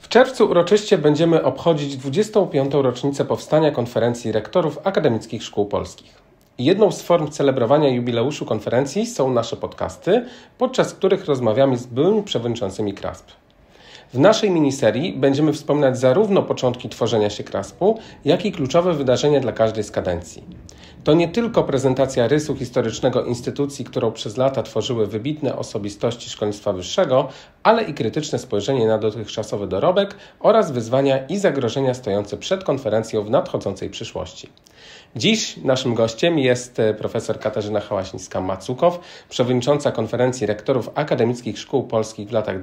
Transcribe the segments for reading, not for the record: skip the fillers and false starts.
czerwcu uroczyście będziemy obchodzić 25. rocznicę powstania Konferencji Rektorów Akademickich Szkół Polskich. Jedną z form celebrowania jubileuszu konferencji są nasze podcasty, podczas których rozmawiamy z byłymi przewodniczącymi KRASP. W naszej miniserii będziemy wspominać zarówno początki tworzenia się KRASP-u, jak i kluczowe wydarzenia dla każdej z kadencji. To nie tylko prezentacja rysu historycznego instytucji, którą przez lata tworzyły wybitne osobistości szkolnictwa wyższego, ale i krytyczne spojrzenie na dotychczasowy dorobek oraz wyzwania i zagrożenia stojące przed konferencją w nadchodzącej przyszłości. Dziś naszym gościem jest profesor Katarzyna Hałaśnicka-Macukow, przewodnicząca Konferencji Rektorów Akademickich Szkół Polskich w latach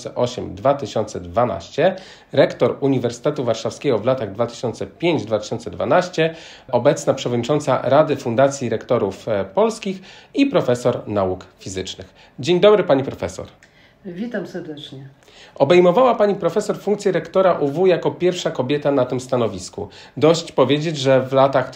2008-2012, rektor Uniwersytetu Warszawskiego w latach 2005-2012, obecna przewodnicząca Rady Fundacji Rektorów Polskich i profesor nauk fizycznych. Dzień dobry pani profesor. Witam serdecznie. Obejmowała pani profesor funkcję rektora UW jako pierwsza kobieta na tym stanowisku. Dość powiedzieć, że w latach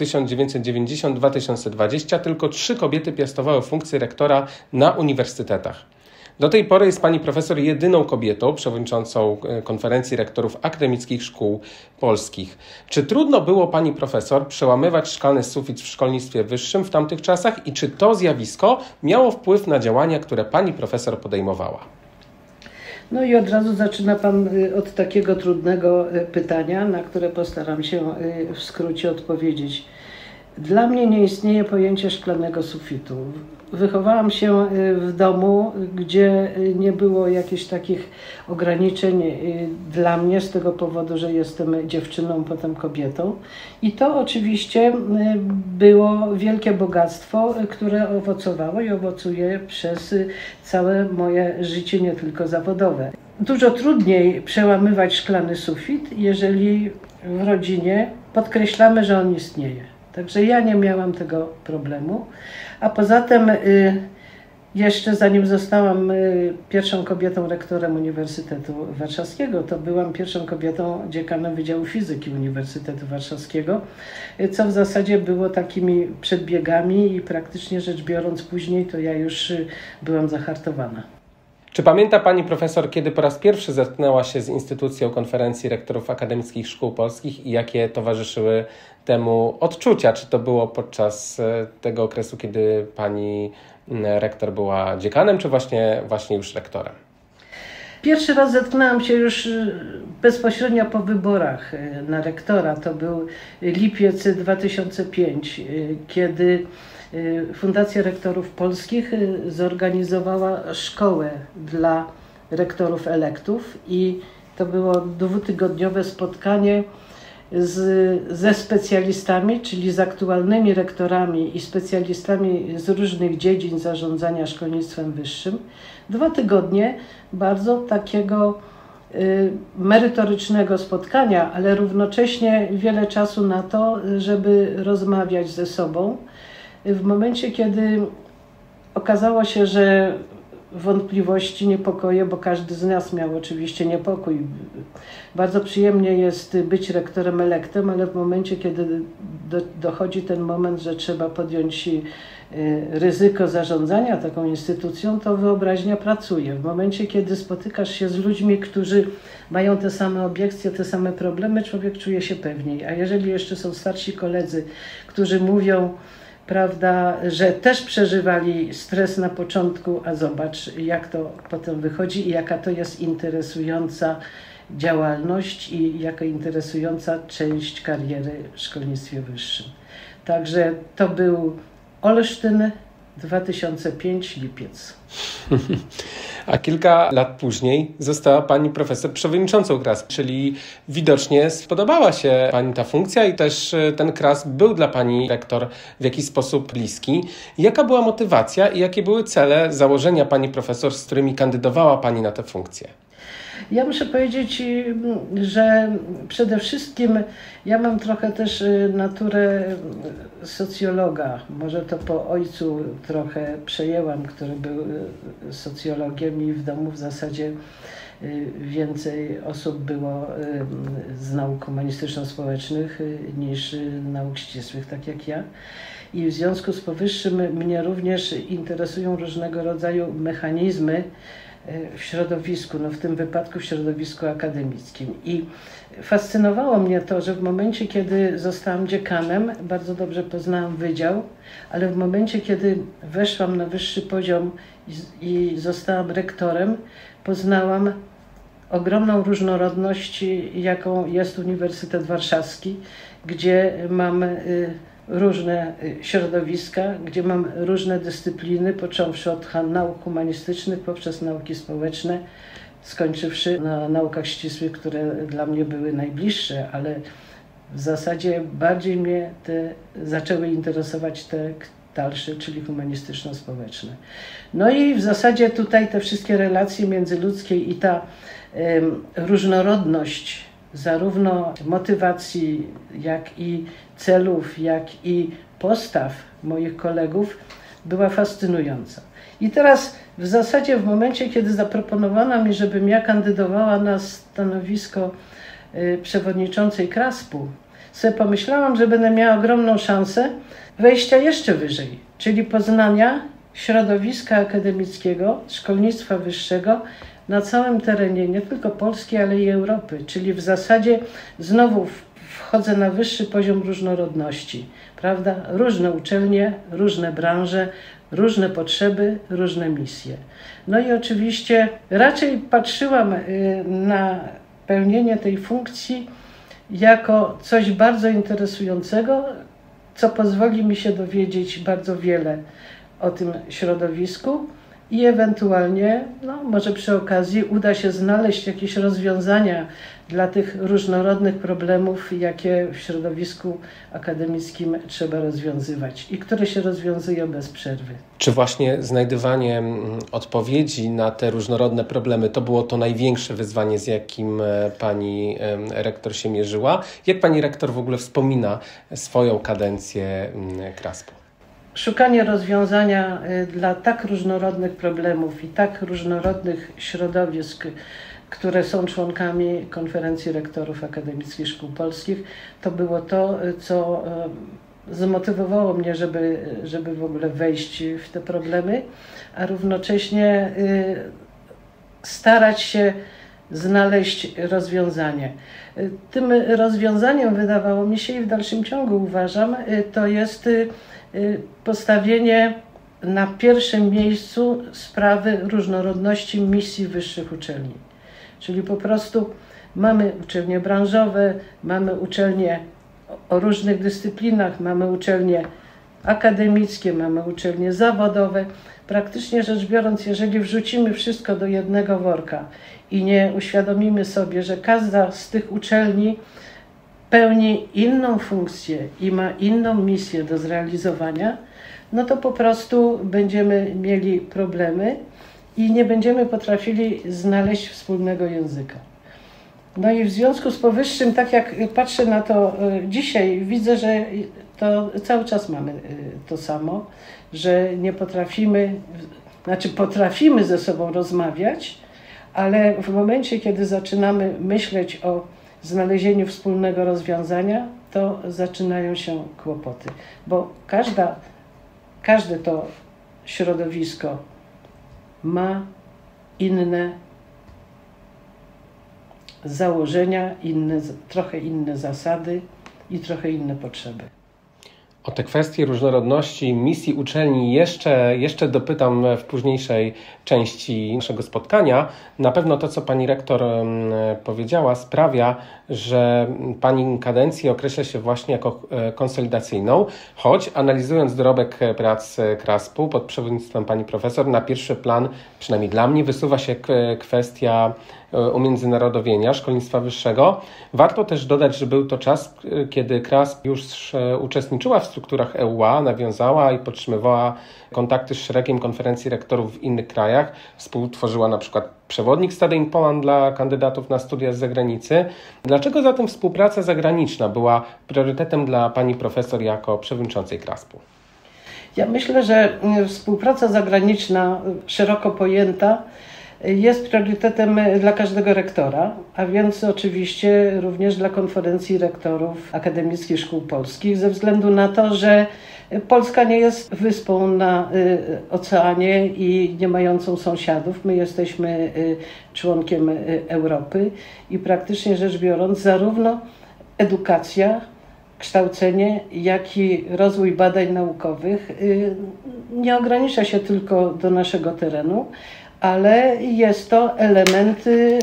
1990-2020 tylko 3 kobiety piastowały funkcję rektora na uniwersytetach. Do tej pory jest pani profesor jedyną kobietą przewodniczącą Konferencji Rektorów Akademickich Szkół Polskich. Czy trudno było pani profesor przełamywać szklany sufit w szkolnictwie wyższym w tamtych czasach i czy to zjawisko miało wpływ na działania, które pani profesor podejmowała? No i od razu zaczyna pan od takiego trudnego pytania, na które postaram się w skrócie odpowiedzieć. Dla mnie nie istnieje pojęcie szklanego sufitu. Wychowałam się w domu, gdzie nie było jakichś takich ograniczeń dla mnie z tego powodu, że jestem dziewczyną, potem kobietą. I to oczywiście było wielkie bogactwo, które owocowało i owocuje przez całe moje życie, nie tylko zawodowe. Dużo trudniej przełamywać szklany sufit, jeżeli w rodzinie podkreślamy, że on istnieje. Także ja nie miałam tego problemu. A poza tym jeszcze zanim zostałam pierwszą kobietą rektorem Uniwersytetu Warszawskiego, to byłam pierwszą kobietą dziekanem Wydziału Fizyki Uniwersytetu Warszawskiego, co w zasadzie było takimi przedbiegami i praktycznie rzecz biorąc później to ja już byłam zahartowana. Czy pamięta pani profesor, kiedy po raz pierwszy zetknęła się z instytucją Konferencji Rektorów Akademickich Szkół Polskich i jakie towarzyszyły temu odczucia? Czy to było podczas tego okresu, kiedy pani rektor była dziekanem, czy właśnie już rektorem? Pierwszy raz zetknęłam się już bezpośrednio po wyborach na rektora. To był lipiec 2005, kiedy Fundacja Rektorów Polskich zorganizowała szkołę dla rektorów elektów i to było 2-tygodniowe spotkanie ze specjalistami, czyli z aktualnymi rektorami i specjalistami z różnych dziedzin zarządzania szkolnictwem wyższym. 2 tygodnie bardzo takiego merytorycznego spotkania, ale równocześnie wiele czasu na to, żeby rozmawiać ze sobą. W momencie, kiedy okazało się, że wątpliwości, niepokoje, bo każdy z nas miał oczywiście niepokój. Bardzo przyjemnie jest być rektorem elektem, ale w momencie, kiedy dochodzi ten moment, że trzeba podjąć ryzyko zarządzania taką instytucją, to wyobraźnia pracuje. W momencie, kiedy spotykasz się z ludźmi, którzy mają te same obiekcje, te same problemy, człowiek czuje się pewniej. A jeżeli jeszcze są starsi koledzy, którzy mówią, prawda, że też przeżywali stres na początku, a zobacz, jak to potem wychodzi i jaka to jest interesująca działalność i jaka interesująca część kariery w szkolnictwie wyższym. Także to był Olsztyn, 2005, lipiec. A kilka lat później została pani profesor przewodniczącą KRASP, czyli widocznie spodobała się pani ta funkcja i też ten KRASP był dla pani rektor w jakiś sposób bliski. Jaka była motywacja i jakie były cele założenia pani profesor, z którymi kandydowała pani na tę funkcję? Ja muszę powiedzieć, że przede wszystkim ja mam trochę też naturę socjologa. Może to po ojcu trochę przejęłam, który był socjologiem i w domu w zasadzie więcej osób było z nauk humanistyczno-społecznych niż nauk ścisłych, tak jak ja. I w związku z powyższym mnie również interesują różnego rodzaju mechanizmy w środowisku, no w tym wypadku w środowisku akademickim. I fascynowało mnie to, że w momencie, kiedy zostałam dziekanem, bardzo dobrze poznałam wydział, ale w momencie, kiedy weszłam na wyższy poziom i zostałam rektorem, poznałam ogromną różnorodność, jaką jest Uniwersytet Warszawski, gdzie mam różne środowiska, gdzie mam różne dyscypliny, począwszy od nauk humanistycznych poprzez nauki społeczne, skończywszy na naukach ścisłych, które dla mnie były najbliższe, ale w zasadzie bardziej mnie zaczęły interesować te dalsze, czyli humanistyczno-społeczne. No i w zasadzie tutaj te wszystkie relacje międzyludzkie i ta różnorodność zarówno motywacji, jak i celów, jak i postaw moich kolegów była fascynująca. I teraz w zasadzie w momencie, kiedy zaproponowano mi, żebym ja kandydowała na stanowisko przewodniczącej KRASP-u, sobie pomyślałam, że będę miała ogromną szansę wejścia jeszcze wyżej, czyli poznania środowiska akademickiego, szkolnictwa wyższego na całym terenie, nie tylko Polski, ale i Europy. Czyli w zasadzie znowu wchodzę na wyższy poziom różnorodności, prawda? Różne uczelnie, różne branże, różne potrzeby, różne misje. No i oczywiście raczej patrzyłam na pełnienie tej funkcji jako coś bardzo interesującego, co pozwoli mi się dowiedzieć bardzo wiele o tym środowisku i ewentualnie, no, może przy okazji uda się znaleźć jakieś rozwiązania dla tych różnorodnych problemów, jakie w środowisku akademickim trzeba rozwiązywać i które się rozwiązują bez przerwy. Czy właśnie znajdywanie odpowiedzi na te różnorodne problemy to było to największe wyzwanie, z jakim pani rektor się mierzyła? Jak pani rektor w ogóle wspomina swoją kadencję KRASP-u? Szukanie rozwiązania dla tak różnorodnych problemów i tak różnorodnych środowisk, które są członkami Konferencji Rektorów Akademickich Szkół Polskich, to było to, co zmotywowało mnie, żeby w ogóle wejść w te problemy, a równocześnie starać się znaleźć rozwiązanie. Tym rozwiązaniem, wydawało mi się i w dalszym ciągu uważam, to jest postawienie na pierwszym miejscu sprawy różnorodności misji wyższych uczelni. Czyli po prostu mamy uczelnie branżowe, mamy uczelnie o różnych dyscyplinach, mamy uczelnie akademickie, mamy uczelnie zawodowe. Praktycznie rzecz biorąc, jeżeli wrzucimy wszystko do jednego worka i nie uświadomimy sobie, że każda z tych uczelni pełni inną funkcję i ma inną misję do zrealizowania, no to po prostu będziemy mieli problemy i nie będziemy potrafili znaleźć wspólnego języka. No i w związku z powyższym, tak jak patrzę na to dzisiaj, widzę, że to cały czas mamy to samo, że nie potrafimy, znaczy potrafimy ze sobą rozmawiać, ale w momencie, kiedy zaczynamy myśleć o znalezieniu wspólnego rozwiązania, to zaczynają się kłopoty, bo każde to środowisko ma inne założenia, trochę inne zasady i trochę inne potrzeby. O te kwestie różnorodności misji uczelni jeszcze dopytam w późniejszej części naszego spotkania. Na pewno to, co pani rektor powiedziała, sprawia, że pani kadencję określa się właśnie jako konsolidacyjną, choć analizując dorobek prac KRASP-u pod przewodnictwem pani profesor, na pierwszy plan, przynajmniej dla mnie, wysuwa się kwestia umiędzynarodowienia szkolnictwa wyższego. Warto też dodać, że był to czas, kiedy KRASP już uczestniczyła w strukturach EUA, nawiązała i podtrzymywała kontakty z szeregiem konferencji rektorów w innych krajach. Współtworzyła na przykład przewodnik Study in Poland dla kandydatów na studia z zagranicy. Dlaczego zatem współpraca zagraniczna była priorytetem dla pani profesor jako przewodniczącej KRASP-u? Ja myślę, że współpraca zagraniczna, szeroko pojęta, jest priorytetem dla każdego rektora, a więc oczywiście również dla Konferencji Rektorów Akademickich Szkół Polskich, ze względu na to, że Polska nie jest wyspą na oceanie i nie mającą sąsiadów. My jesteśmy członkiem Europy i praktycznie rzecz biorąc zarówno edukacja, kształcenie, jak i rozwój badań naukowych nie ogranicza się tylko do naszego terenu, ale jest to element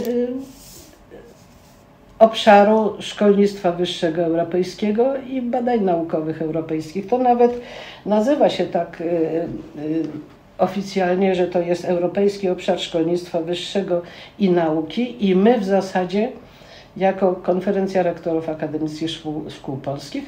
obszaru szkolnictwa wyższego europejskiego i badań naukowych europejskich. To nawet nazywa się tak oficjalnie, że to jest Europejski Obszar Szkolnictwa Wyższego i Nauki i my w zasadzie jako Konferencja Rektorów Akademickich Szkół Polskich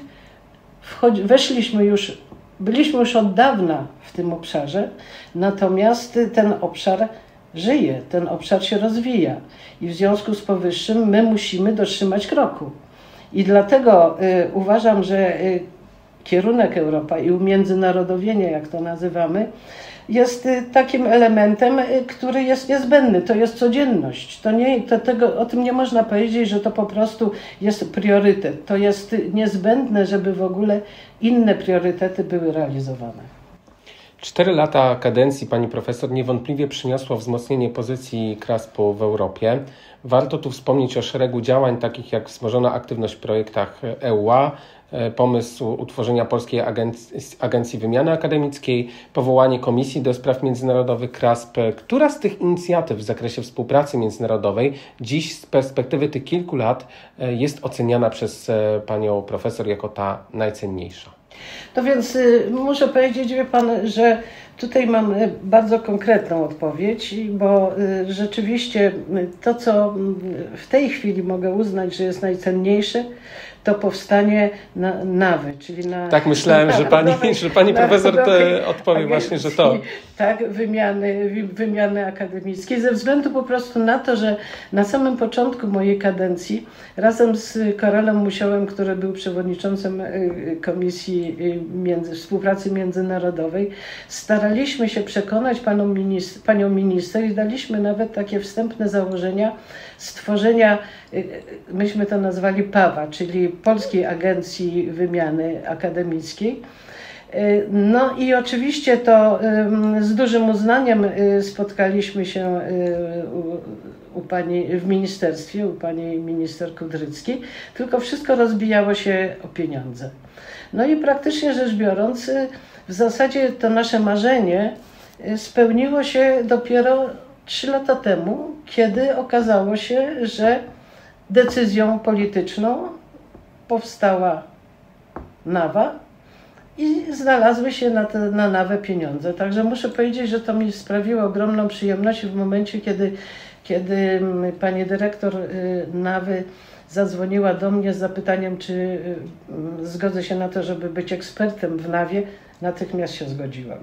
byliśmy już od dawna w tym obszarze, natomiast ten obszar żyje, ten obszar się rozwija i w związku z powyższym my musimy dotrzymać kroku. I dlatego uważam, że kierunek Europa i umiędzynarodowienie, jak to nazywamy, jest takim elementem, który jest niezbędny. To jest codzienność. O tym nie można powiedzieć, że to po prostu jest priorytet. To jest niezbędne, żeby w ogóle inne priorytety były realizowane. 4 lata kadencji pani profesor niewątpliwie przyniosło wzmocnienie pozycji KRASP-u w Europie. Warto tu wspomnieć o szeregu działań, takich jak wzmożona aktywność w projektach EUA, pomysł utworzenia Polskiej Agencji Wymiany Akademickiej, powołanie Komisji do Spraw Międzynarodowych KRASP. Która z tych inicjatyw w zakresie współpracy międzynarodowej dziś z perspektywy tych kilku lat jest oceniana przez panią profesor jako ta najcenniejsza? No więc muszę powiedzieć, wie pan, że tutaj mam bardzo konkretną odpowiedź, bo rzeczywiście to, co w tej chwili mogę uznać, że jest najcenniejsze, to powstanie NAWY, czyli na... Tak, myślałem, że pani profesor odpowie właśnie, że to. Tak, wymiany akademickiej, ze względu po prostu na to, że na samym początku mojej kadencji razem z Karolem Musiołem, który był przewodniczącym Komisji Współpracy Międzynarodowej, staraliśmy się przekonać panią minister i daliśmy nawet takie wstępne założenia stworzenia, myśmy to nazwali PAWA, czyli Polskiej Agencji Wymiany Akademickiej. No i oczywiście to z dużym uznaniem spotkaliśmy się w ministerstwie, u pani minister Kudryckiej, tylko wszystko rozbijało się o pieniądze. No i praktycznie rzecz biorąc, w zasadzie to nasze marzenie spełniło się dopiero 3 lata temu, kiedy okazało się, że decyzją polityczną powstała NAWA i znalazły się na NAWę pieniądze. Także muszę powiedzieć, że to mi sprawiło ogromną przyjemność w momencie, kiedy pani dyrektor NAWY zadzwoniła do mnie z zapytaniem, czy zgodzę się na to, żeby być ekspertem w NAWie. Natychmiast się zgodziłam.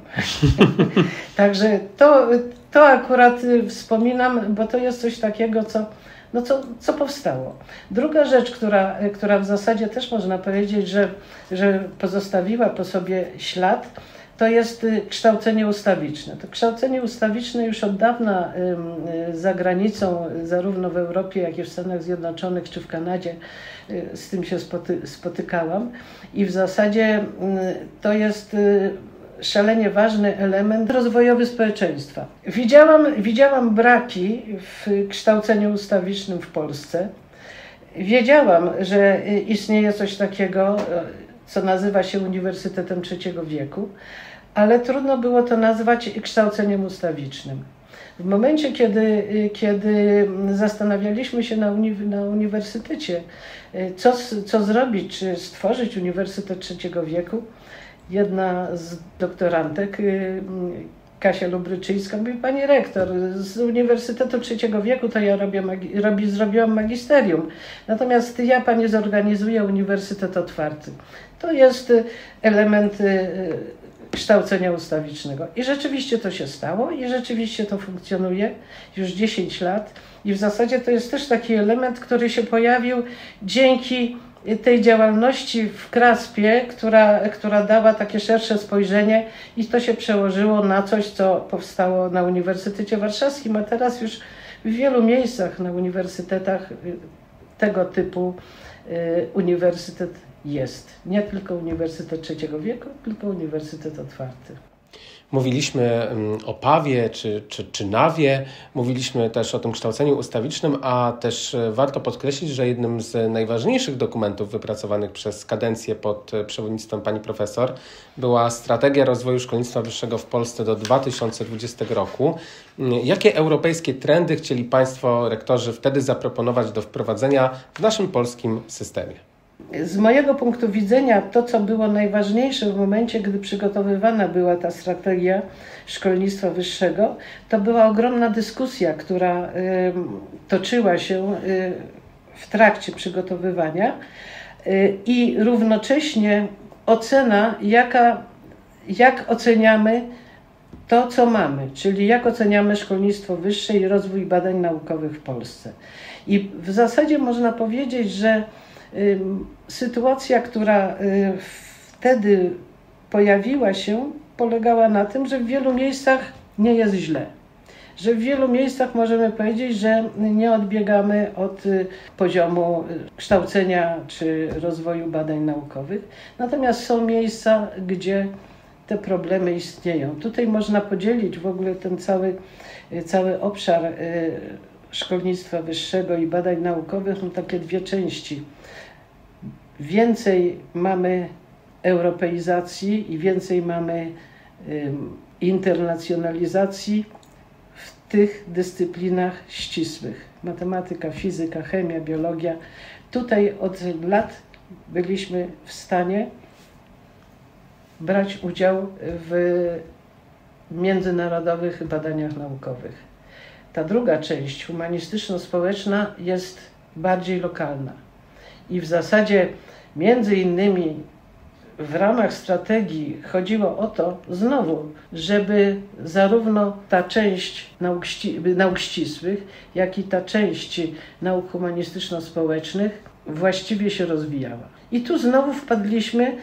Także to akurat wspominam, bo to jest coś takiego, co powstało. Druga rzecz, która w zasadzie też można powiedzieć, że pozostawiła po sobie ślad, to jest kształcenie ustawiczne. To kształcenie ustawiczne już od dawna za granicą, zarówno w Europie, jak i w Stanach Zjednoczonych czy w Kanadzie, z tym się spotykałam. I w zasadzie to jest szalenie ważny element rozwojowy społeczeństwa. Widziałam braki w kształceniu ustawicznym w Polsce. Wiedziałam, że istnieje coś takiego, co nazywa się Uniwersytetem Trzeciego Wieku, ale trudno było to nazwać kształceniem ustawicznym. W momencie, kiedy zastanawialiśmy się na uniwersytecie, co zrobić, czy stworzyć Uniwersytet Trzeciego Wieku, jedna z doktorantek, Kasia Lubryczyńska, mówi: pani rektor, z Uniwersytetu Trzeciego Wieku to ja zrobiłam magisterium, natomiast ja pani zorganizuję Uniwersytet Otwarty. To jest element kształcenia ustawicznego. I rzeczywiście to się stało i rzeczywiście to funkcjonuje już 10 lat. I w zasadzie to jest też taki element, który się pojawił dzięki tej działalności w KRASP-ie, która dała takie szersze spojrzenie i to się przełożyło na coś, co powstało na Uniwersytecie Warszawskim, a teraz już w wielu miejscach na uniwersytetach tego typu uniwersytet jest. Nie tylko Uniwersytet Trzeciego Wieku, tylko Uniwersytet Otwarty. Mówiliśmy o PAW-ie czy NAW-ie, mówiliśmy też o tym kształceniu ustawicznym, a też warto podkreślić, że jednym z najważniejszych dokumentów wypracowanych przez kadencję pod przewodnictwem pani profesor była Strategia Rozwoju Szkolnictwa Wyższego w Polsce do 2020 roku. Jakie europejskie trendy chcieli Państwo, rektorzy, wtedy zaproponować do wprowadzenia w naszym polskim systemie? Z mojego punktu widzenia to, co było najważniejsze w momencie, gdy przygotowywana była ta strategia szkolnictwa wyższego, to była ogromna dyskusja, która toczyła się w trakcie przygotowywania i równocześnie ocena, jak oceniamy to, co mamy, czyli jak oceniamy szkolnictwo wyższe i rozwój badań naukowych w Polsce. I w zasadzie można powiedzieć, że sytuacja, która wtedy pojawiła się, polegała na tym, że w wielu miejscach nie jest źle. Że w wielu miejscach możemy powiedzieć, że nie odbiegamy od poziomu kształcenia czy rozwoju badań naukowych. Natomiast są miejsca, gdzie te problemy istnieją. Tutaj można podzielić w ogóle ten cały obszar szkolnictwa wyższego i badań naukowych na takie dwie części. Więcej mamy europeizacji i więcej mamy internacjonalizacji w tych dyscyplinach ścisłych. Matematyka, fizyka, chemia, biologia. Tutaj od lat byliśmy w stanie brać udział w międzynarodowych badaniach naukowych. Ta druga część, humanistyczno-społeczna, jest bardziej lokalna. I w zasadzie między innymi w ramach strategii chodziło o to znowu, żeby zarówno ta część nauk ścisłych, jak i ta część nauk humanistyczno-społecznych właściwie się rozwijała. I tu znowu wpadliśmy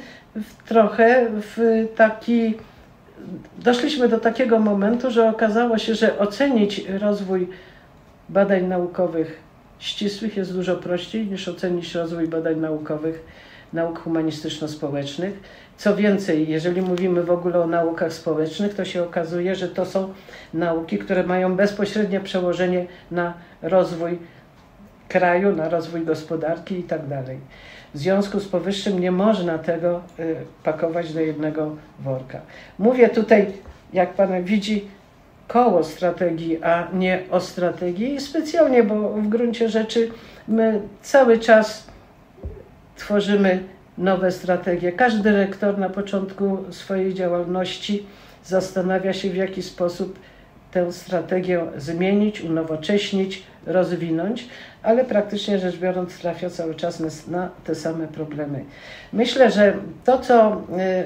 doszliśmy do takiego momentu, że okazało się, że ocenić rozwój badań naukowych ścisłych jest dużo prościej niż ocenić rozwój badań naukowych, nauk humanistyczno-społecznych. Co więcej, jeżeli mówimy w ogóle o naukach społecznych, to się okazuje, że to są nauki, które mają bezpośrednie przełożenie na rozwój kraju, na rozwój gospodarki i tak dalej. W związku z powyższym nie można tego pakować do jednego worka. Mówię tutaj, jak Pan widzi, koło strategii, a nie o strategii i specjalnie, bo w gruncie rzeczy my cały czas tworzymy nowe strategie. Każdy rektor na początku swojej działalności zastanawia się, w jaki sposób tę strategię zmienić, unowocześnić, rozwinąć, ale praktycznie rzecz biorąc trafia cały czas na te same problemy. Myślę, że to, co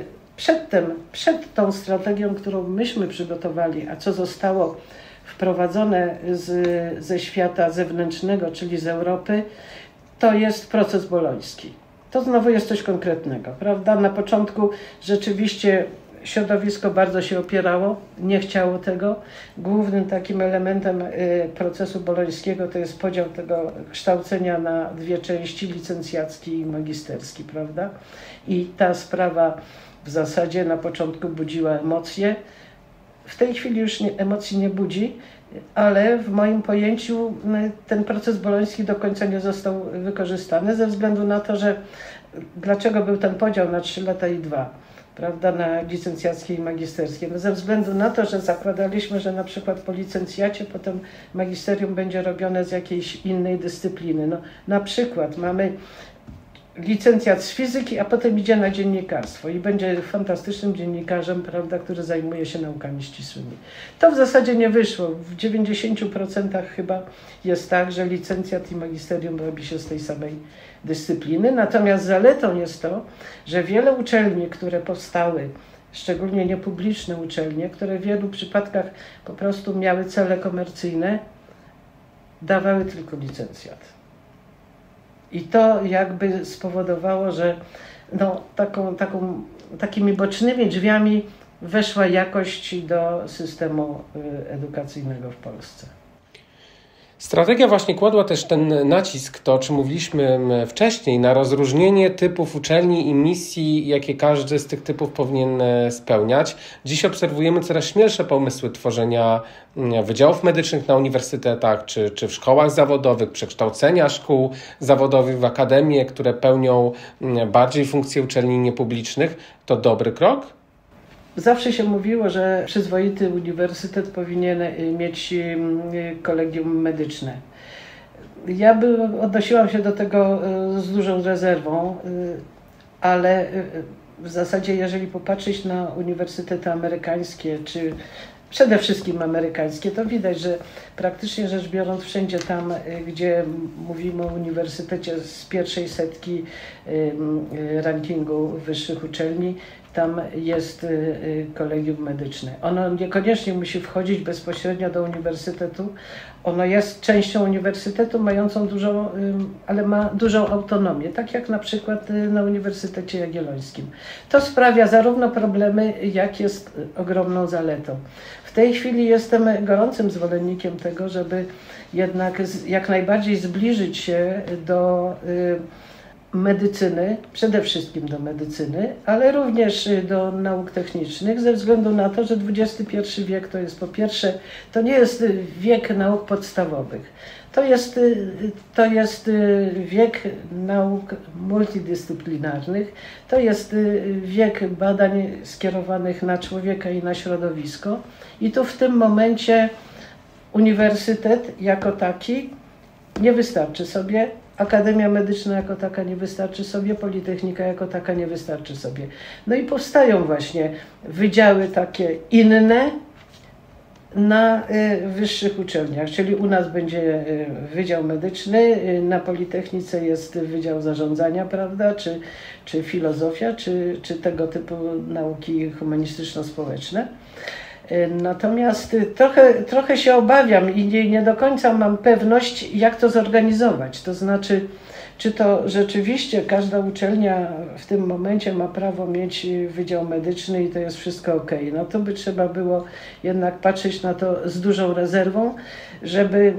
przed tą strategią, którą myśmy przygotowali, a co zostało wprowadzone ze świata zewnętrznego, czyli z Europy, to jest proces boloński. To znowu jest coś konkretnego, prawda? Na początku rzeczywiście środowisko bardzo się opierało, nie chciało tego. Głównym takim elementem procesu bolońskiego to jest podział tego kształcenia na dwie części, licencjacki i magisterski, prawda? I ta sprawa w zasadzie na początku budziła emocje. W tej chwili już emocji nie budzi, ale w moim pojęciu ten proces boloński do końca nie został wykorzystany ze względu na to, że dlaczego był ten podział na 3 lata i 2, prawda, na licencjackie i magisterskie. No ze względu na to, że zakładaliśmy, że na przykład po licencjacie potem magisterium będzie robione z jakiejś innej dyscypliny. No, na przykład mamy licencjat z fizyki, a potem idzie na dziennikarstwo i będzie fantastycznym dziennikarzem, prawda, który zajmuje się naukami ścisłymi. To w zasadzie nie wyszło. W 90% chyba jest tak, że licencjat i magisterium robi się z tej samej dyscypliny. Natomiast zaletą jest to, że wiele uczelni, które powstały, szczególnie niepubliczne uczelnie, które w wielu przypadkach po prostu miały cele komercyjne, dawały tylko licencjat. I to jakby spowodowało, że takimi bocznymi drzwiami weszła jakość do systemu edukacyjnego w Polsce. Strategia właśnie kładła też ten nacisk, to o czym mówiliśmy wcześniej, na rozróżnienie typów uczelni i misji, jakie każdy z tych typów powinien spełniać. Dziś obserwujemy coraz śmielsze pomysły tworzenia wydziałów medycznych na uniwersytetach czy w szkołach zawodowych, przekształcenia szkół zawodowych w akademie, które pełnią bardziej funkcje uczelni niepublicznych. To dobry krok? Zawsze się mówiło, że przyzwoity uniwersytet powinien mieć kolegium medyczne. Ja odnosiłam się do tego z dużą rezerwą, ale w zasadzie jeżeli popatrzeć na uniwersytety amerykańskie, czy przede wszystkim amerykańskie, to widać, że praktycznie rzecz biorąc wszędzie tam, gdzie mówimy o uniwersytecie z pierwszej setki rankingu wyższych uczelni, tam jest kolegium medyczne. Ono niekoniecznie musi wchodzić bezpośrednio do uniwersytetu. Ono jest częścią uniwersytetu mającą ale ma dużą autonomię, tak jak na przykład na Uniwersytecie Jagiellońskim. To sprawia zarówno problemy, jak jest ogromną zaletą. W tej chwili jestem gorącym zwolennikiem tego, żeby jednak jak najbardziej zbliżyć się do medycyny, przede wszystkim do medycyny, ale również do nauk technicznych, ze względu na to, że XXI wiek to jest po pierwsze, to nie jest wiek nauk podstawowych. To jest wiek nauk multidyscyplinarnych, to jest wiek badań skierowanych na człowieka i na środowisko. I tu w tym momencie uniwersytet jako taki nie wystarczy sobie, Akademia Medyczna jako taka nie wystarczy sobie, Politechnika jako taka nie wystarczy sobie. No i powstają właśnie wydziały takie inne na wyższych uczelniach, czyli u nas będzie Wydział Medyczny, na Politechnice jest Wydział Zarządzania, prawda, czy filozofia, czy tego typu nauki humanistyczno-społeczne. Natomiast trochę się obawiam i nie do końca mam pewność, jak to zorganizować. To znaczy, czy to rzeczywiście każda uczelnia w tym momencie ma prawo mieć wydział medyczny i to jest wszystko ok. No to by trzeba było jednak patrzeć na to z dużą rezerwą, żeby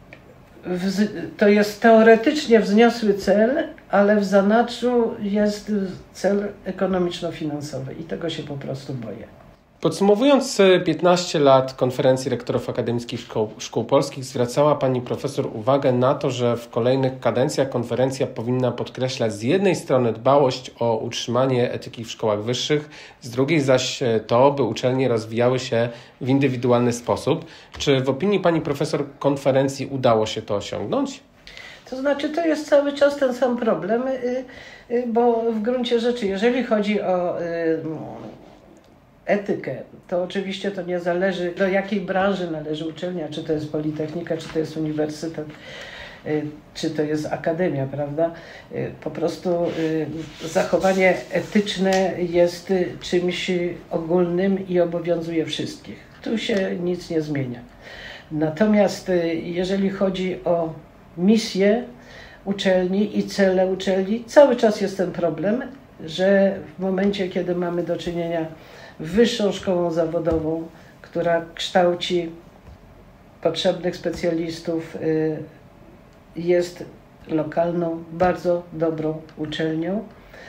to jest teoretycznie wzniosły cel, ale w zanadrzu jest cel ekonomiczno-finansowy i tego się po prostu boję. Podsumowując 15 lat konferencji rektorów akademickich szkół polskich, zwracała pani profesor uwagę na to, że w kolejnych kadencjach konferencja powinna podkreślać z jednej strony dbałość o utrzymanie etyki w szkołach wyższych, z drugiej zaś to, by uczelnie rozwijały się w indywidualny sposób. Czy w opinii pani profesor konferencji udało się to osiągnąć? To znaczy, to jest cały czas ten sam problem, bo w gruncie rzeczy, jeżeli chodzi o etykę, to oczywiście to nie zależy, do jakiej branży należy uczelnia, czy to jest Politechnika, czy to jest uniwersytet, czy to jest akademia, prawda? Po prostu zachowanie etyczne jest czymś ogólnym i obowiązuje wszystkich. Tu się nic nie zmienia. Natomiast jeżeli chodzi o misję uczelni i cele uczelni, cały czas jest ten problem, że w momencie, kiedy mamy do czynienia wyższą szkołą zawodową, która kształci potrzebnych specjalistów, jest lokalną, bardzo dobrą uczelnią.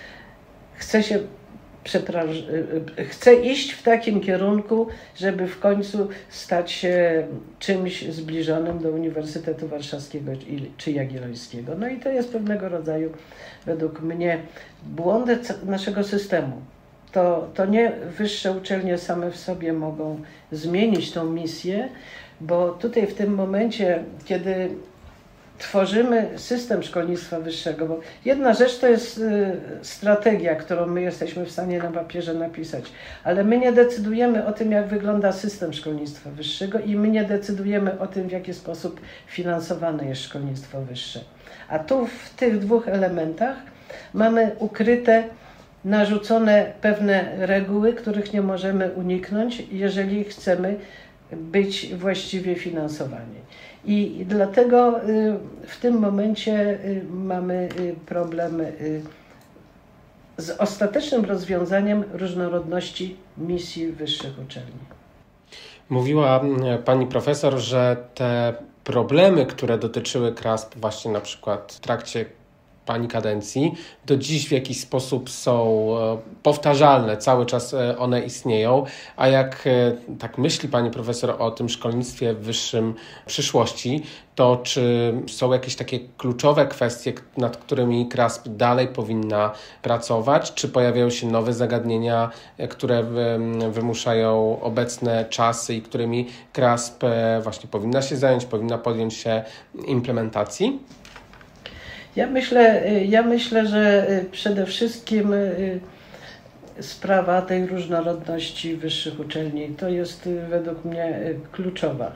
Chce iść w takim kierunku, żeby w końcu stać się czymś zbliżonym do Uniwersytetu Warszawskiego czy Jagiellońskiego. No i to jest pewnego rodzaju, według mnie, błąd naszego systemu. To nie wyższe uczelnie same w sobie mogą zmienić tą misję, bo tutaj w tym momencie, kiedy tworzymy system szkolnictwa wyższego, bo jedna rzecz to jest strategia, którą my jesteśmy w stanie na papierze napisać, ale my nie decydujemy o tym, jak wygląda system szkolnictwa wyższego i my nie decydujemy o tym, w jaki sposób finansowane jest szkolnictwo wyższe. A tu w tych dwóch elementach mamy ukryte, narzucone pewne reguły, których nie możemy uniknąć, jeżeli chcemy być właściwie finansowani. I dlatego w tym momencie mamy problem z ostatecznym rozwiązaniem różnorodności misji wyższych uczelni. Mówiła pani profesor, że te problemy, które dotyczyły KRASP właśnie na przykład w trakcie Pani kadencji, do dziś w jakiś sposób są powtarzalne, cały czas one istnieją, a jak tak myśli Pani profesor o tym szkolnictwie wyższym przyszłości, to czy są jakieś takie kluczowe kwestie, nad którymi KRASP dalej powinna pracować, czy pojawiają się nowe zagadnienia, które wymuszają obecne czasy i którymi KRASP właśnie powinna się zająć, powinna podjąć się implementacji? Ja myślę, że przede wszystkim sprawa tej różnorodności wyższych uczelni to jest według mnie kluczowa.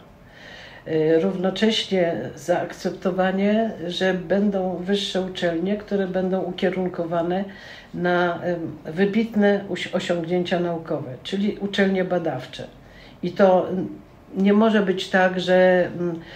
Równocześnie zaakceptowanie, że będą wyższe uczelnie, które będą ukierunkowane na wybitne osiągnięcia naukowe, czyli uczelnie badawcze. I to nie może być tak, że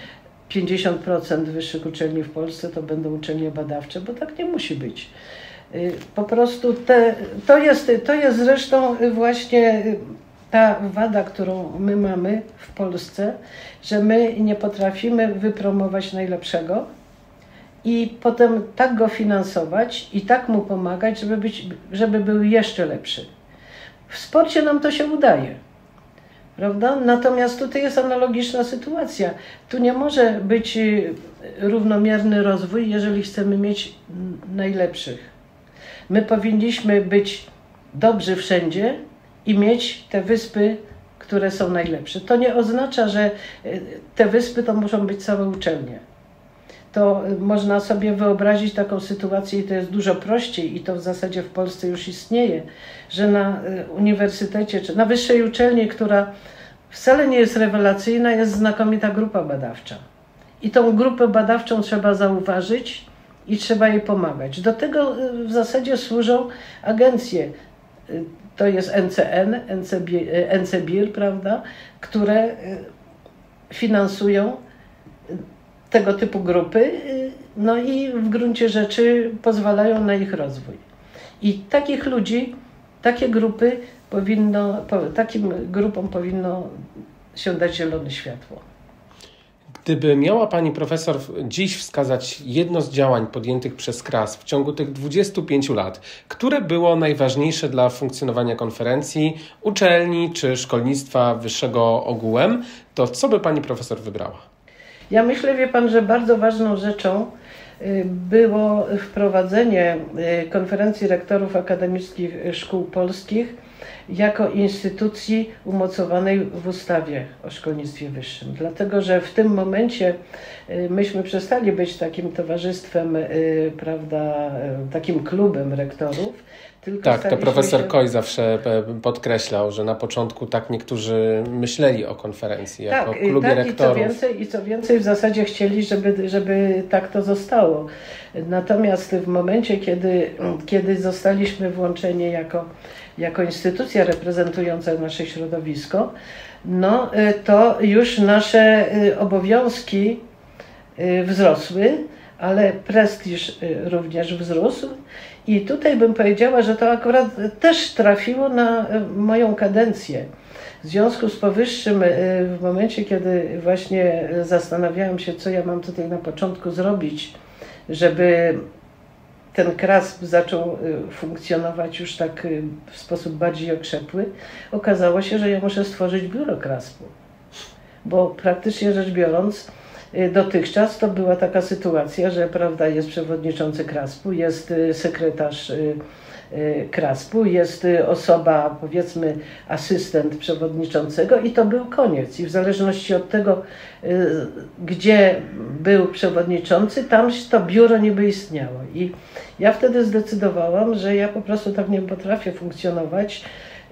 50% wyższych uczelni w Polsce to będą uczelnie badawcze, bo tak nie musi być. Po prostu to jest zresztą właśnie ta wada, którą my mamy w Polsce, że my nie potrafimy wypromować najlepszego i potem tak go finansować i tak mu pomagać, żeby był jeszcze lepszy. W sporcie nam to się udaje. Prawda? Natomiast tutaj jest analogiczna sytuacja. Tu nie może być równomierny rozwój, jeżeli chcemy mieć najlepszych. My powinniśmy być dobrzy wszędzie i mieć te wyspy, które są najlepsze. To nie oznacza, że te wyspy to muszą być całe uczelnie. To można sobie wyobrazić taką sytuację i to jest dużo prościej i to w zasadzie w Polsce już istnieje, że na uniwersytecie czy na wyższej uczelni, która wcale nie jest rewelacyjna, jest znakomita grupa badawcza. I tą grupę badawczą trzeba zauważyć i trzeba jej pomagać. Do tego w zasadzie służą agencje. To jest NCN, NCBIR, prawda, które finansują tego typu grupy, no i w gruncie rzeczy pozwalają na ich rozwój. I takich ludzi, takie grupy takim grupom powinno się dać zielone światło. Gdyby miała Pani profesor dziś wskazać jedno z działań podjętych przez KRASP w ciągu tych 25 lat, które było najważniejsze dla funkcjonowania konferencji, uczelni czy szkolnictwa wyższego ogółem, to co by Pani profesor wybrała? Ja myślę, wie Pan, że bardzo ważną rzeczą było wprowadzenie konferencji rektorów akademickich szkół polskich jako instytucji umocowanej w ustawie o szkolnictwie wyższym. Dlatego, że w tym momencie myśmy przestali być takim towarzystwem, prawda, takim klubem rektorów. Tak, to profesor Koj zawsze podkreślał, że na początku tak niektórzy myśleli o konferencji jako klubie rektorów. I co więcej, w zasadzie chcieli, żeby tak to zostało. Natomiast w momencie, kiedy zostaliśmy włączeni jako instytucja reprezentująca nasze środowisko, no to już nasze obowiązki wzrosły, ale prestiż również wzrósł. I tutaj bym powiedziała, że to akurat też trafiło na moją kadencję. W związku z powyższym, w momencie, kiedy właśnie zastanawiałam się, co ja mam tutaj na początku zrobić, żeby ten KRASP zaczął funkcjonować już tak w sposób bardziej okrzepły, okazało się, że ja muszę stworzyć biuro KRASP-u. Bo praktycznie rzecz biorąc, dotychczas to była taka sytuacja, że prawda, jest przewodniczący KRASP-u, jest sekretarz KRASP-u, jest osoba, powiedzmy, asystent przewodniczącego i to był koniec. I w zależności od tego, gdzie był przewodniczący, tam to biuro niby istniało. I ja wtedy zdecydowałam, że ja po prostu tak nie potrafię funkcjonować.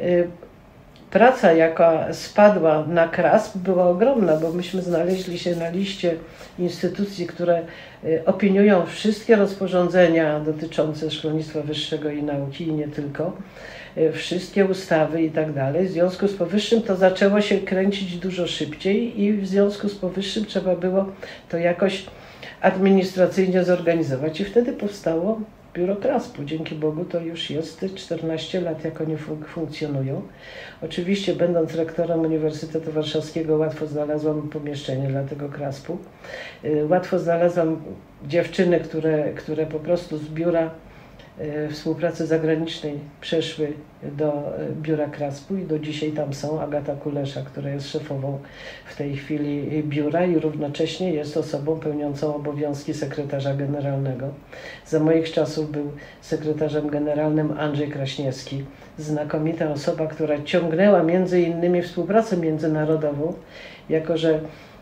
Praca, jaka spadła na KRASP, była ogromna, bo myśmy znaleźli się na liście instytucji, które opiniują wszystkie rozporządzenia dotyczące szkolnictwa wyższego i nauki i nie tylko, wszystkie ustawy i tak dalej. W związku z powyższym to zaczęło się kręcić dużo szybciej i w związku z powyższym trzeba było to jakoś administracyjnie zorganizować i wtedy powstało Biuro KRASP-u. Dzięki Bogu to już jest 14 lat, jak oni funkcjonują. Oczywiście, będąc rektorem Uniwersytetu Warszawskiego, łatwo znalazłam pomieszczenie dla tego KRASP-u. Łatwo znalazłam dziewczyny, które po prostu z biura współpracy zagranicznej przeszły do biura KRASP-u i do dzisiaj tam są. Agata Kulesza, która jest szefową w tej chwili biura i równocześnie jest osobą pełniącą obowiązki sekretarza generalnego. Za moich czasów był sekretarzem generalnym Andrzej Kraśniewski, znakomita osoba, która ciągnęła między innymi współpracę międzynarodową, jako że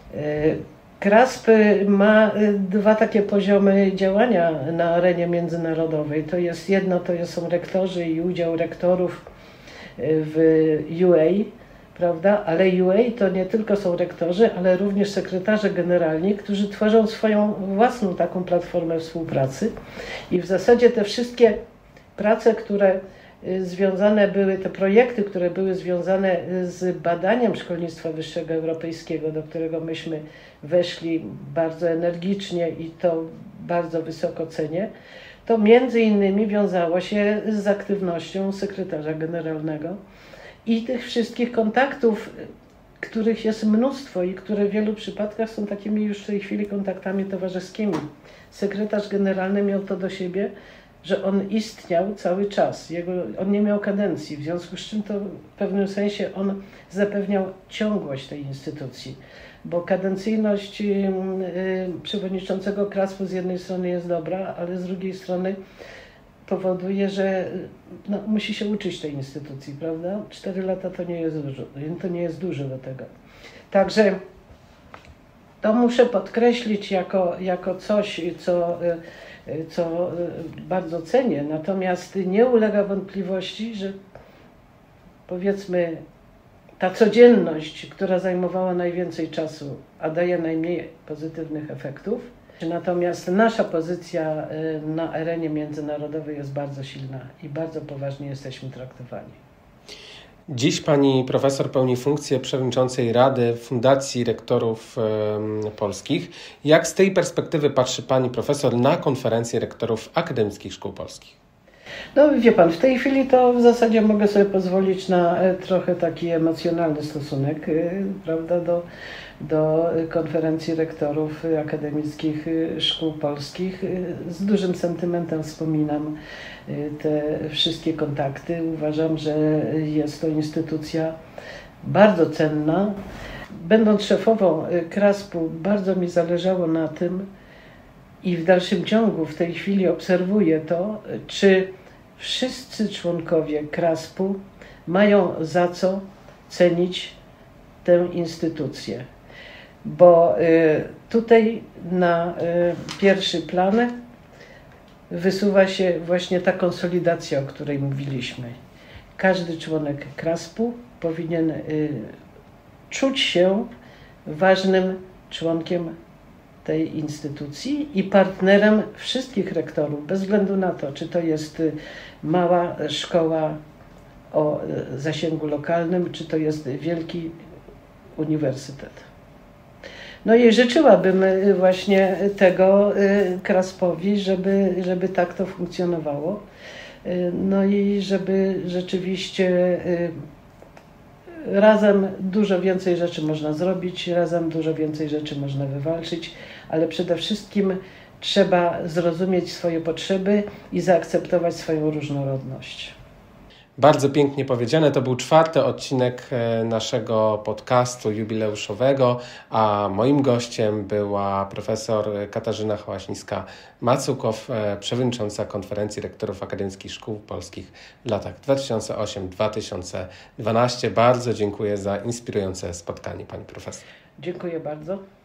KRASP ma dwa takie poziomy działania na arenie międzynarodowej. To jest jedno, to są rektorzy i udział rektorów w UA, prawda? Ale UA to nie tylko są rektorzy, ale również sekretarze generalni, którzy tworzą swoją własną taką platformę współpracy. I w zasadzie te wszystkie prace, które związane były, te projekty, które były związane z badaniem szkolnictwa wyższego europejskiego, do którego myśmy weszli bardzo energicznie i to bardzo wysoko cenię, to między innymi wiązało się z aktywnością sekretarza generalnego i tych wszystkich kontaktów, których jest mnóstwo i które w wielu przypadkach są takimi już w tej chwili kontaktami towarzyskimi. Sekretarz generalny miał to do siebie, że on istniał cały czas. On nie miał kadencji, w związku z czym to w pewnym sensie on zapewniał ciągłość tej instytucji, bo kadencyjność przewodniczącego KRASP-u z jednej strony jest dobra, ale z drugiej strony powoduje, że musi się uczyć tej instytucji, prawda? 4 lata to nie jest dużo, do tego. Także to muszę podkreślić jako coś, co bardzo cenię, natomiast nie ulega wątpliwości, że powiedzmy ta codzienność, która zajmowała najwięcej czasu, a daje najmniej pozytywnych efektów, natomiast nasza pozycja na arenie międzynarodowej jest bardzo silna i bardzo poważnie jesteśmy traktowani. Dziś pani profesor pełni funkcję przewodniczącej Rady Fundacji Rektorów Polskich. Jak z tej perspektywy patrzy pani profesor na konferencję rektorów akademickich szkół polskich? No wie pan, w tej chwili to w zasadzie mogę sobie pozwolić na trochę taki emocjonalny stosunek, prawda, do konferencji rektorów akademickich szkół polskich. Z dużym sentymentem wspominam te wszystkie kontakty. Uważam, że jest to instytucja bardzo cenna. Będąc szefową KRASP-u, bardzo mi zależało na tym i w dalszym ciągu w tej chwili obserwuję to, czy wszyscy członkowie KRASP-u mają za co cenić tę instytucję. Bo tutaj na pierwszy plan wysuwa się właśnie ta konsolidacja, o której mówiliśmy. Każdy członek KRASP-u powinien czuć się ważnym członkiem tej instytucji i partnerem wszystkich rektorów, bez względu na to, czy to jest mała szkoła o zasięgu lokalnym, czy to jest wielki uniwersytet. No i życzyłabym właśnie tego KRASP-owi, żeby tak to funkcjonowało. No i żeby rzeczywiście razem dużo więcej rzeczy można zrobić, razem dużo więcej rzeczy można wywalczyć, ale przede wszystkim trzeba zrozumieć swoje potrzeby i zaakceptować swoją różnorodność. Bardzo pięknie powiedziane. To był 4. odcinek naszego podcastu jubileuszowego, a moim gościem była profesor Katarzyna Hałaśniska-Macukow, przewodnicząca Konferencji Rektorów Akademickich Szkół Polskich w latach 2008-2012. Bardzo dziękuję za inspirujące spotkanie, pani profesor. Dziękuję bardzo.